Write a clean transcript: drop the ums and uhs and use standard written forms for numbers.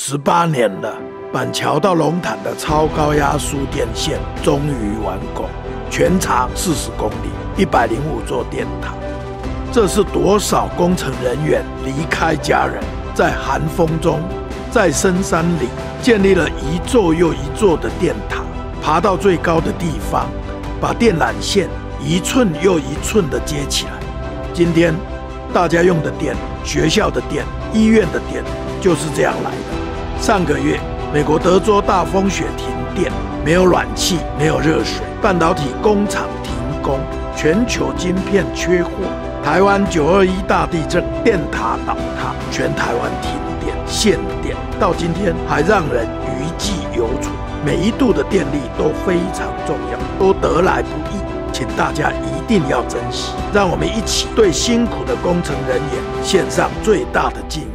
18年了，板桥到龙潭的超高压输电线终于完工，全长40公里，105座电塔。这是多少工程人员离开家人，在寒风中，在深山里建立了一座又一座的电塔，爬到最高的地方，把电缆线一寸又一寸地接起来。今天大家用的电、学校的电、医院的电，就是这样来的。上个月，美国德州大风雪停电，没有暖气，没有热水，半导体工厂停工，全球晶片缺货。台湾921大地震，电塔倒塌，全台湾停电限电，到今天还让人余悸犹存。每一度的电力都非常重要，都得来不易，请大家一定要珍惜。让我们一起对辛苦的工程人员献上最大的敬意。